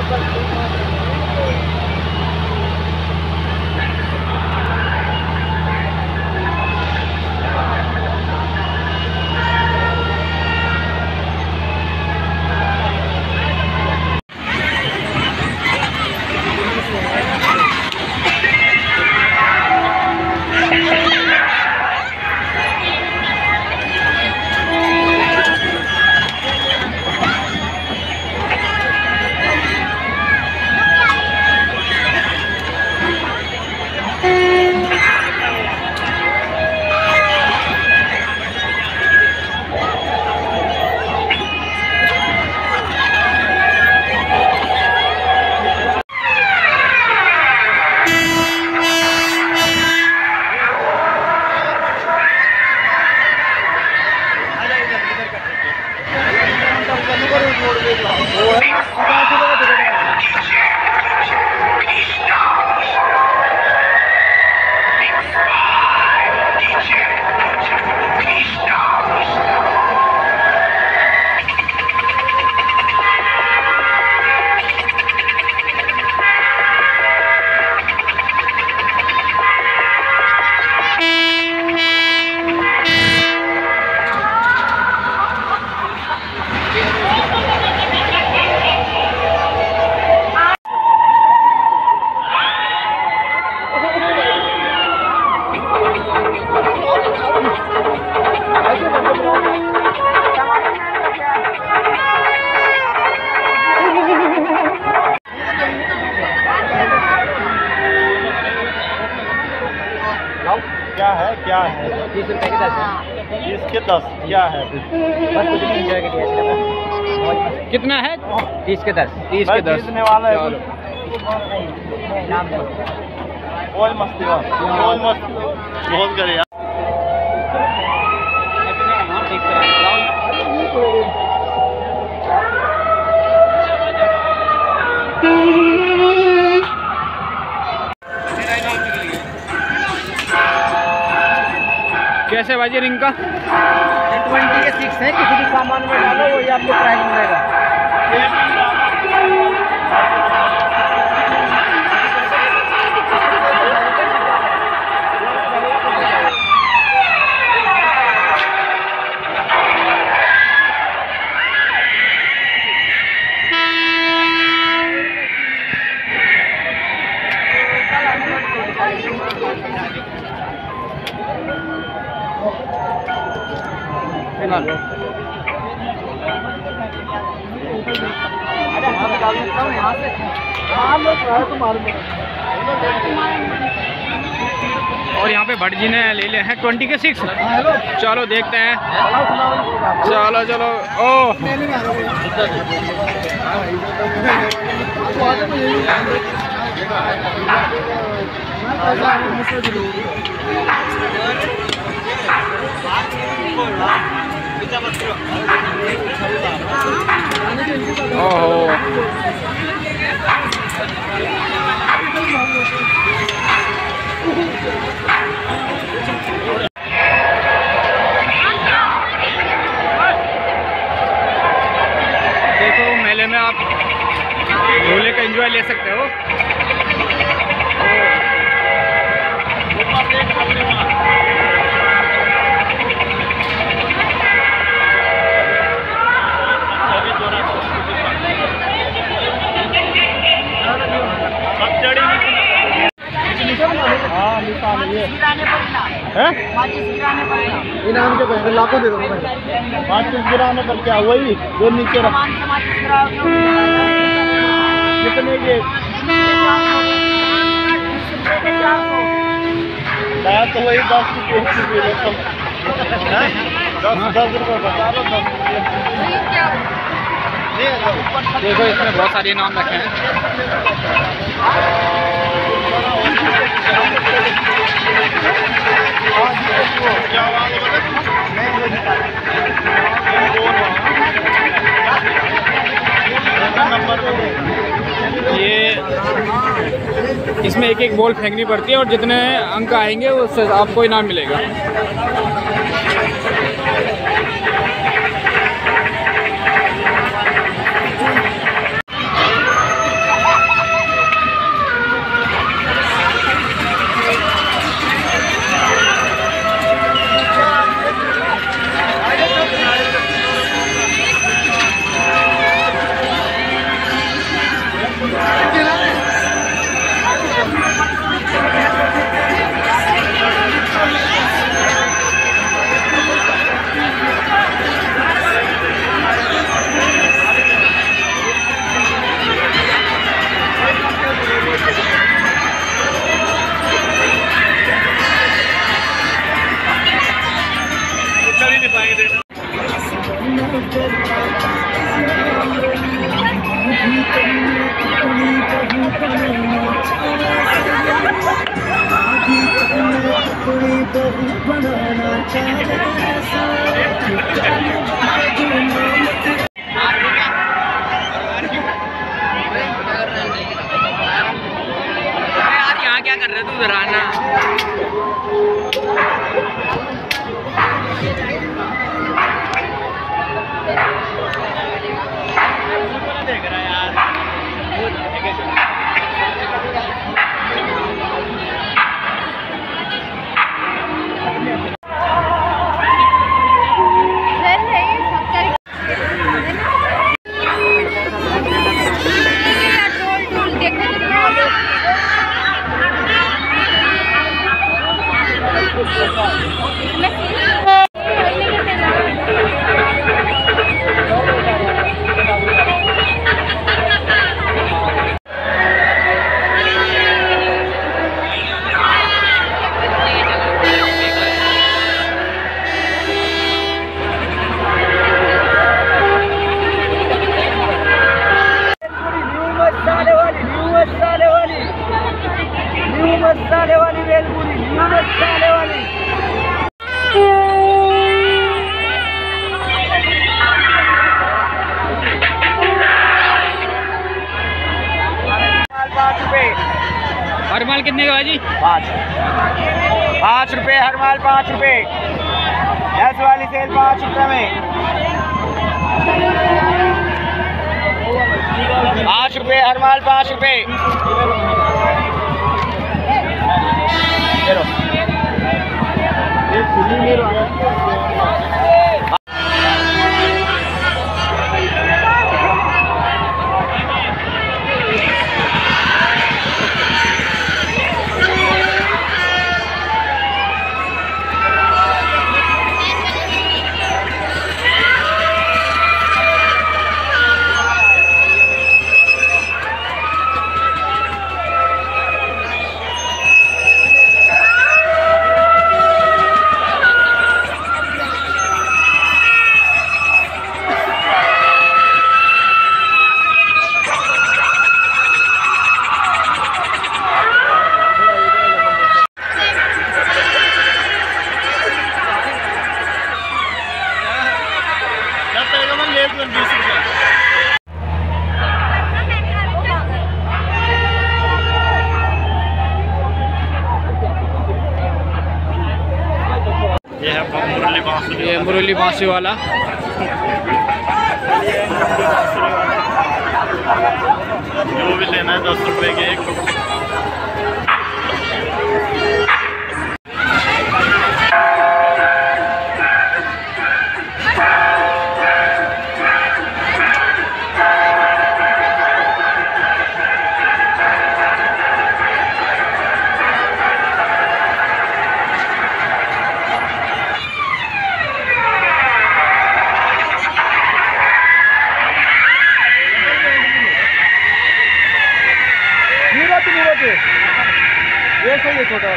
क्या है क्या है? 30 रुपए के 10 है। 30 के 10 क्या है? बस कुछ नहीं, एंजॉय के लिए। कितना है? 30 के 10। 30 के 10 जीतने वाला है। नाम दो। बहुत मस्ती बहुत मस्ती बहुत करे यार। कैसे बाजी रिंग का? 20 के 6 है, किसी भी सामान में डालो वही आपको प्राइस मिलेगा। और यहाँ पे भट्ट जी ने ले लिए हैं 20 के 6। चलो देखते हैं। चलो चलो। ओह ओह देखो मेले में आप झूले का एंजॉय ले सकते हो। इनाम के पैसे लाखों दे दूंगा। 25 गिराने पर क्या वही जो नीचे रख कितने के तो वही 10 रुपये 10 रुपये बता दो। 10 देखो इसमें बहुत सारे इनाम रखे हैं। ये इसमें एक एक बॉल फेंकनी पड़ती है और जितने अंक आएंगे उससे आपको इनाम मिलेगा। यार यहाँ क्या कर रहे तू इधर आना। देख रहा है यार। मसाले वाली भेलपुरी, न्यू मसाले वाली। हर माल कितने का भाजी? 5 रुपए हर माल, 5 रुपए। 10 वाली सेल 5 रुपए में, 5 रुपए हर माल, 5 रुपए। ये मुरली बांसी वाला। जो भी लेना है 10 रुपए के एक। ये सही है छोटा।